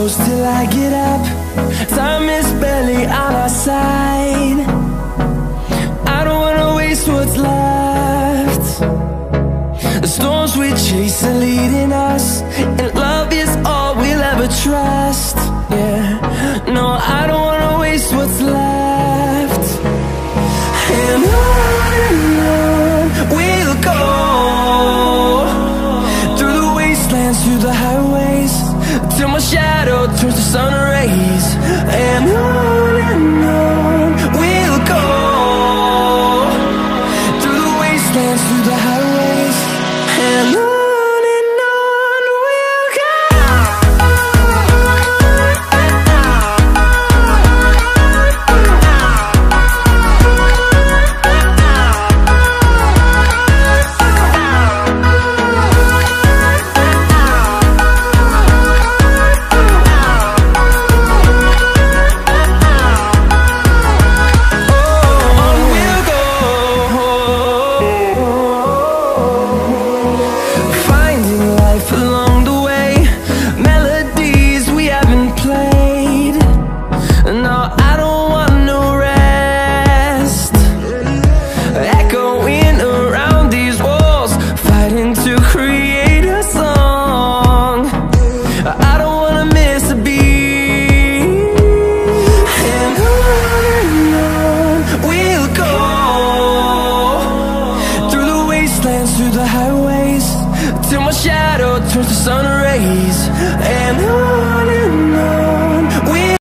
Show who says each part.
Speaker 1: close till I get up. Time is barely on our side. I don't wanna waste what's left. The storms we chase are leading us, and